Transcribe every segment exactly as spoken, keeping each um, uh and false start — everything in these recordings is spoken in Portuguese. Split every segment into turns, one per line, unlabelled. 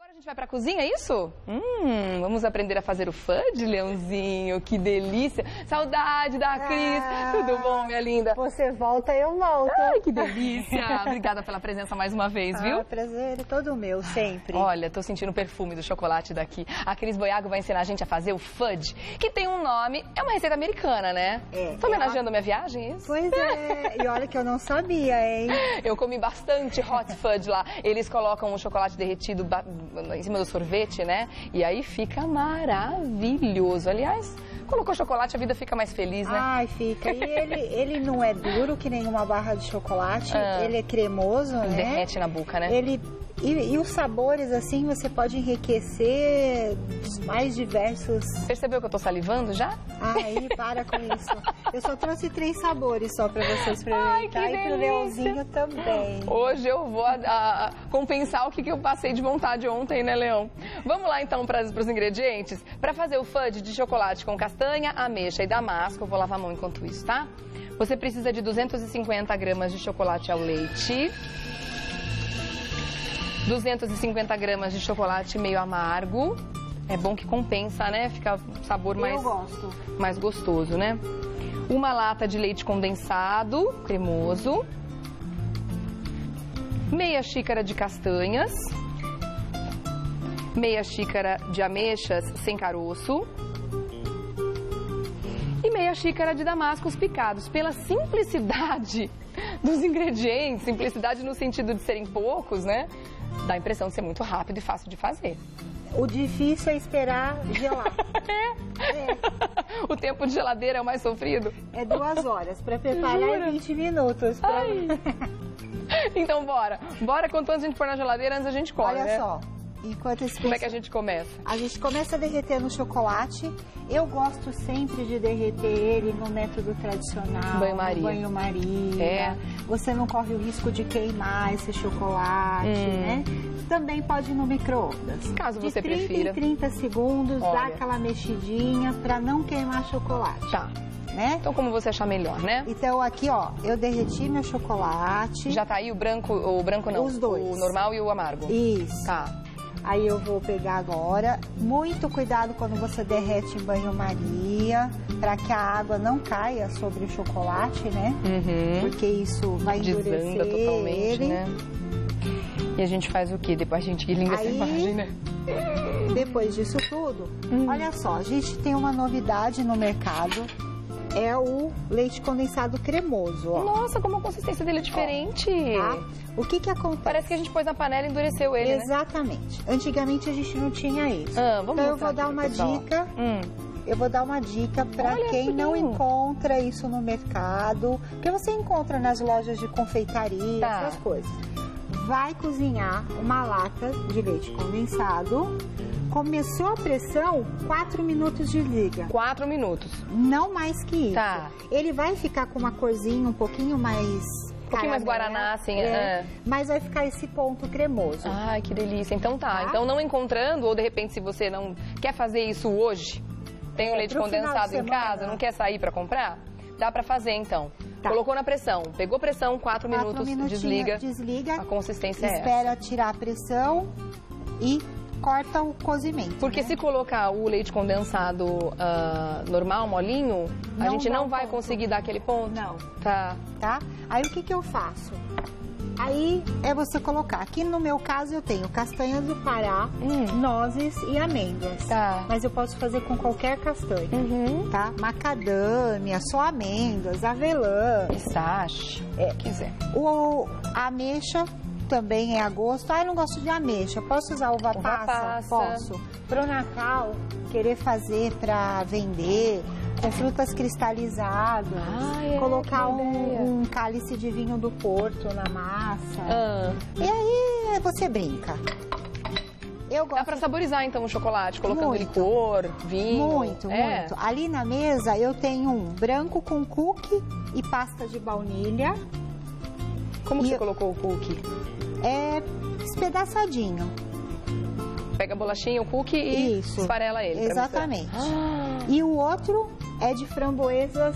A gente vai pra cozinha, é isso? Hum, vamos aprender a fazer o fudge, Leãozinho, que delícia. Saudade da Cris. Ah, tudo bom, minha linda?
Você volta, eu volto.
Ai, que delícia. Obrigada pela presença mais uma vez, viu?
Ah, prazer é todo meu, sempre.
Olha, tô sentindo o perfume do chocolate daqui. A Cris Boiago vai ensinar a gente a fazer o fudge, que tem um nome, é uma receita americana, né? É. Tô homenageando a minha viagem, é isso?
Pois é, e olha que eu não sabia, hein?
Eu comi bastante hot fudge lá. Eles colocam o chocolate derretido em cima do sorvete, né? E aí fica maravilhoso. Aliás, colocou chocolate, a vida fica mais feliz, né?
Ai, fica. E ele, ele não é duro que nem uma barra de chocolate, ah, ele é cremoso, né?
Derrete na boca, né?
Ele... E, e os sabores, assim, você pode enriquecer os mais diversos...
Percebeu que eu tô salivando já?
Ai, para com isso. Eu só trouxe três sabores só pra você experimentar.
Ai, que
e pro Leãozinho também.
Hoje eu vou a, a, compensar o que, que eu passei de vontade ontem, né, Leão? Vamos lá, então, para os ingredientes? Para fazer o fudge de chocolate com castanha, ameixa e damasco, eu vou lavar a mão enquanto isso, tá? Você precisa de duzentos e cinquenta gramas de chocolate ao leite... duzentos e cinquenta gramas de chocolate meio amargo. É bom que compensa, né? Fica um sabor mais,
Eu gosto.
mais gostoso, né? Uma lata de leite condensado, cremoso. Meia xícara de castanhas. Meia xícara de ameixas sem caroço. E meia xícara de damascos picados. Pela simplicidade dos ingredientes, simplicidade no sentido de serem poucos, né? Dá a impressão de ser muito rápido e fácil de fazer.
O difícil é esperar gelar.
É? É. O tempo de geladeira é o mais sofrido?
É duas horas. Para preparar é vinte minutos. Pra...
Então bora. Bora, quanto antes a gente pôr na geladeira, antes a gente come,
Olha
né?
só. Enquanto esse
Como é que a gente começa?
A gente começa a derreter no chocolate. Eu gosto sempre de derreter ele no método tradicional.
Banho-maria.
Banho-maria.
É.
Você não corre o risco de queimar esse chocolate, hum. né? Também pode ir no micro-ondas.
Caso você
de trinta
prefira.
em trinta segundos,
Olha.
dá aquela mexidinha para não queimar chocolate.
Tá.
Né?
Então, como você achar melhor, né?
Então, aqui, ó, eu derreti meu chocolate.
Já tá aí o branco, o branco não?
Os dois.
O normal e o amargo.
Isso.
Tá.
Aí eu vou pegar agora. Muito cuidado quando você derrete em banho-maria, para que a água não caia sobre o chocolate, né?
Uhum.
Porque isso vai
Desanda
endurecer
totalmente,
ele.
né? E a gente faz o quê? Depois a gente que linda essa
Aí,
imagem, né?
Depois disso tudo,
hum.
olha só, a gente tem uma novidade no mercado. É o leite condensado cremoso, ó.
Nossa, como a consistência dele é diferente.
Ó, tá? O que que acontece?
Parece que a gente pôs na panela e endureceu ele,
Exatamente. Né? Antigamente a gente não tinha isso.
Ah, vamos
então eu vou dar uma
pessoal.
dica.
Hum.
Eu vou dar uma dica para quem não encontra isso no mercado, porque você encontra nas lojas de confeitaria,
tá.
essas coisas. Vai cozinhar uma lata de leite condensado. Começou a pressão, quatro minutos de liga.
Quatro minutos.
Não mais que isso.
Tá.
Ele vai ficar com uma corzinha um pouquinho mais...
Um pouquinho mais guaraná, assim.
É,
é.
Mas vai ficar esse ponto cremoso.
Ai, que delícia. Então tá.
Tá.
Então não encontrando, ou de repente se você não quer fazer isso hoje, tem o
É,
leite
pro final de
condensado em
semana.
casa, não quer sair pra comprar, dá pra fazer então.
Tá.
Colocou na pressão, pegou pressão, quatro,
Quatro
minutos,
minutinhos,
desliga.
desliga.
A consistência é essa.
Espera tirar a pressão e corta o cozimento.
Porque
né?
se colocar o leite condensado uh, normal, molinho, a
Não
gente
dá
não
um
vai
ponto.
conseguir dar aquele ponto?
Não.
Tá.
Tá? Aí o que que eu faço? Aí é você colocar. Aqui no meu caso eu tenho castanhas do Pará,
Hum.
nozes e amêndoas.
Tá.
Mas eu posso fazer com qualquer castanha.
Uhum.
Tá? Macadâmia, só amêndoas, avelã.
Pistache,
É.
quiser.
O a ameixa também é a gosto. Ah, eu não gosto de ameixa. Posso usar uva,
Uva
passa?
passa.
Posso. Pro Natal, querer fazer para vender com frutas cristalizadas.
Ah, é,
colocar
que boa ideia.
um, um cálice de vinho do Porto na massa.
Ah.
E aí você brinca. Eu gosto
Dá pra saborizar então o chocolate, colocando
Muito.
licor, vinho.
Muito,
é.
muito. Ali na mesa eu tenho um branco com cookie e pasta de baunilha.
Como
E
que você
eu-
colocou o cookie?
É despedaçadinho.
Pega a bolachinha, o cookie e
Isso.
esfarela ele. pra
Exatamente.
misturar. Ah,
E o outro é de framboesas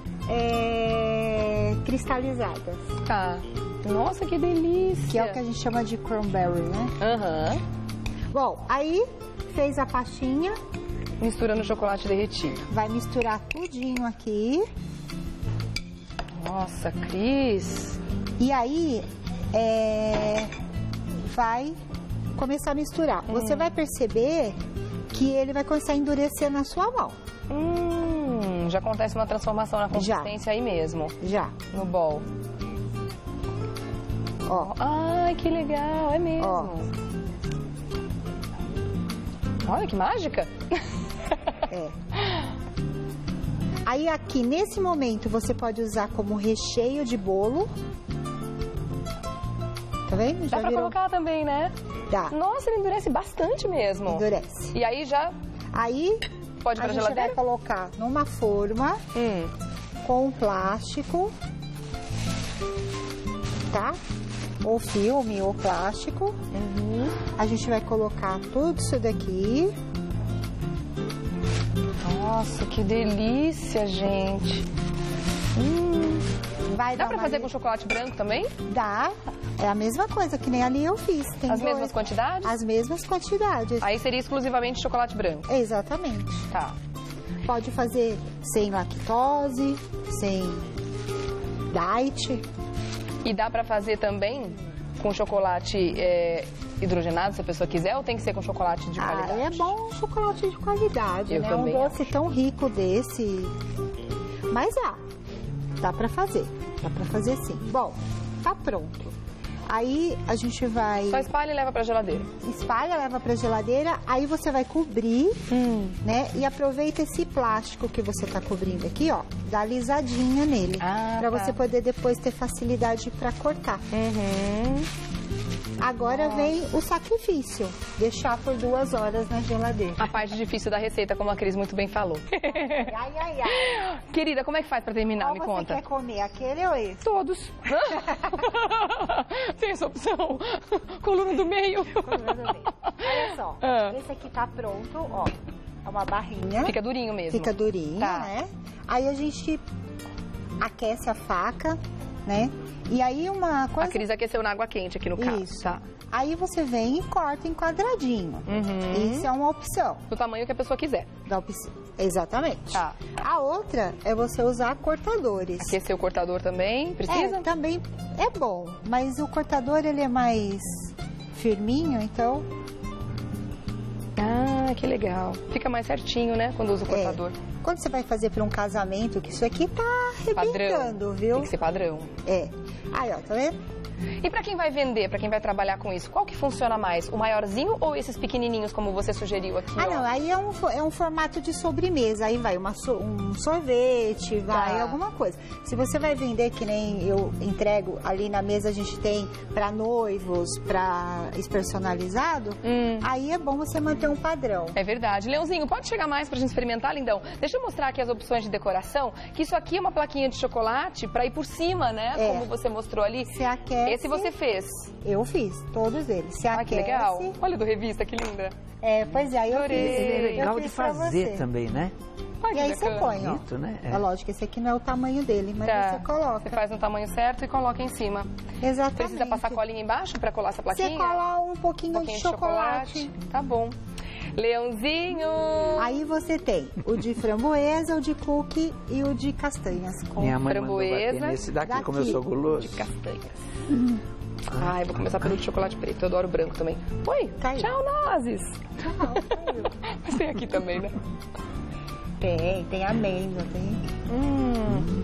é, cristalizadas.
tá. Nossa, que delícia.
Que é o que a gente chama de cranberry, né?
Aham.
Bom, aí fez a pastinha.
Mistura no chocolate derretido.
Vai misturar tudinho aqui.
Nossa, Cris.
E aí, é, vai começar a misturar. Hum. Você vai perceber que ele vai começar a endurecer na sua mão.
Hum, já acontece uma transformação na consistência já. Aí mesmo.
Já.
No bol.
Ó.
Ai, que legal, é mesmo. Ó. Olha que mágica.
É. Aí aqui, nesse momento, você pode usar como recheio de bolo. Tá vendo?
Já Dá pra virou... colocar também, né?
Dá.
Nossa, ele endurece bastante mesmo.
Endurece.
E aí já...
Aí,
pode ir pra
a
geladeira?
gente vai colocar numa forma
hum.
com plástico, tá? Ou filme ou plástico.
Uhum.
A gente vai colocar tudo isso daqui.
Nossa, que delícia, gente. Hum.
Vai
Dá
dar
pra
uma...
fazer com chocolate branco também?
Dá. É a mesma coisa, que nem ali eu fiz. Tem
As
dois...
mesmas quantidades?
As mesmas quantidades.
Aí seria exclusivamente chocolate branco?
Exatamente.
Tá.
Pode fazer sem lactose, sem diet.
E dá pra fazer também com chocolate é, hidrogenado, se a pessoa quiser, ou tem que ser com chocolate de qualidade?
Ah, é bom um chocolate de qualidade,
Eu
né?
também
Um doce
acho.
tão rico desse. Mas dá. Dá pra fazer. Dá pra fazer sim. Bom, tá pronto. Aí a gente vai...
Só espalha e leva pra geladeira.
Espalha, leva pra geladeira, aí você vai cobrir,
hum.
né? E aproveita esse plástico que você tá cobrindo aqui, ó. Dá alisadinha nele.
Ah,
pra
tá.
você poder depois ter facilidade pra cortar.
Uhum.
Agora
Nossa.
vem o sacrifício. Deixar por duas horas na geladeira.
A parte difícil da receita, como a Cris muito bem falou.
Ai, ai, ai.
Querida, como é que faz pra terminar?
Qual
Me
você
conta.
quer comer, aquele ou esse?
Todos. Tem essa opção. Coluna do meio.
Coluna do meio. Olha só,
Ah.
esse aqui tá pronto, ó. É uma barrinha.
Fica durinho mesmo.
Fica durinho,
Tá.
né? Aí a gente aquece a faca, né? E aí uma coisa...
A Cris aqueceu na água quente aqui no caso.
Isso.
Tá.
Aí você vem e corta em quadradinho.
Uhum.
Isso é uma opção.
Do tamanho que a pessoa quiser.
Da opção. Exatamente.
Tá.
A outra é você usar cortadores.
Aquecer o cortador também? Precisa?
É, também é bom, mas o cortador ele é mais firminho, então...
Ah, que legal. Fica mais certinho, né, quando usa o cortador.
É. Quando você vai fazer para um casamento, que isso aqui tá arrebentando,
Padrão.
viu?
Tem que ser padrão.
É. Aí, ó, tá vendo?
E pra quem vai vender, pra quem vai trabalhar com isso, qual que funciona mais? O maiorzinho ou esses pequenininhos, como você sugeriu aqui?
Ah,
ó?
não, aí é um, é um formato de sobremesa. Aí vai uma, so- um sorvete, vai
Tá.
alguma coisa. Se você vai vender, que nem eu entrego, ali na mesa a gente tem para noivos, para personalizado,
Hum.
aí é bom você manter um padrão.
É verdade. Leãozinho, pode chegar mais pra gente experimentar, lindão? Deixa eu mostrar aqui as opções de decoração, que isso aqui é uma plaquinha de chocolate pra ir por cima, né?
É.
Como você mostrou ali.
Se aquece...
Esse você fez.
Eu fiz, todos eles. Se
Olha que
aquece...
legal. Olha do revista, que linda.
É, pois é, aí eu
Adorei.
fiz.
É legal
eu
de
fiz pra
fazer
você.
também, né?
Olha
E
que
aí você
bacana.
põe, ó.
Bonito, né?
É lógico, esse aqui não é o tamanho dele, mas
Tá.
você coloca.
Você faz no tamanho certo e coloca em cima.
Exatamente.
Precisa passar colinha embaixo pra colar essa plaquinha?
Você cola um
Um
pouquinho,
pouquinho
de chocolate.
Tá bom. Leãozinho.
Aí você tem o de framboesa, o de cookie e o de castanhas. Com...
Minha mãe mandou
framboesa,
bater nesse daqui,
daqui.
como eu sou guloso.
De castanhas. Ai, vou começar pelo de chocolate preto. Eu adoro branco também. Oi,
Caiu.
tchau, nozes.
Não, caiu.
Mas tem aqui também, né?
Tem, tem amêndoa, tem.
Hum.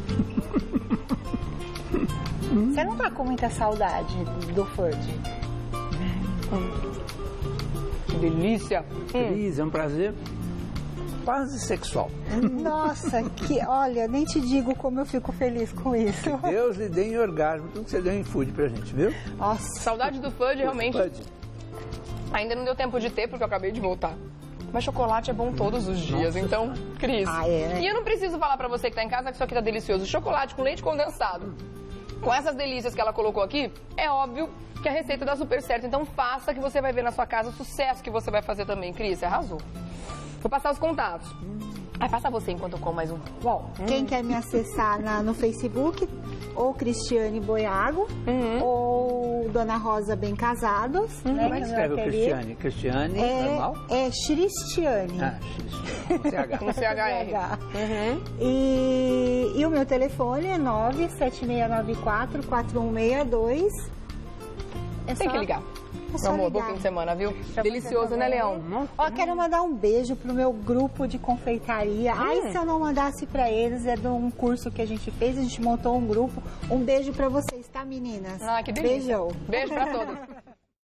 Você não tá com muita saudade do Fudge?
Que delícia. Hum.
Cris, é um prazer quase sexual.
Nossa, que olha, nem te digo como eu fico feliz com isso.
Deus lhe dê em orgasmo tudo que você deu em food pra gente, viu?
Nossa,
Saudade do fudge, realmente.
Fudge.
Ainda não deu tempo de ter, porque eu acabei de voltar. Mas chocolate é bom todos os dias,
Nossa
então, Cris.
Ah, é, né?
E eu não preciso falar pra você que tá em casa que isso aqui tá delicioso. Chocolate com leite condensado. Com essas delícias que ela colocou aqui, é óbvio que a receita dá super certo. Então faça que você vai ver na sua casa o sucesso que você vai fazer também, Cris. Você arrasou. Vou passar os contatos. Ai, passa você enquanto eu como mais um.
Bom, hum. quem quer me acessar na, no Facebook, ou Cristiane Boiago, uhum. ou Dona Rosa Bem Casados.
Uhum. Né, como é que escreve o Cristiane? Cristiane,
é,
normal?
É Cristiane.
Ah, Cristiane, com C H.
Com C H R.
Uhum. E, e o meu telefone é nove sete seis nove quatro quatro um seis dois.
É Tem só... que ligar.
É
Meu amor, bom fim de semana, viu? Pra Delicioso, né, Leão?
Ó, quero mandar um beijo pro meu grupo de confeitaria. Hum. Ai, se eu não mandasse pra eles, é de um curso que a gente fez, a gente montou um grupo. Um beijo pra vocês, tá, meninas?
Ah, que delícia.
Beijão.
Beijo pra todas.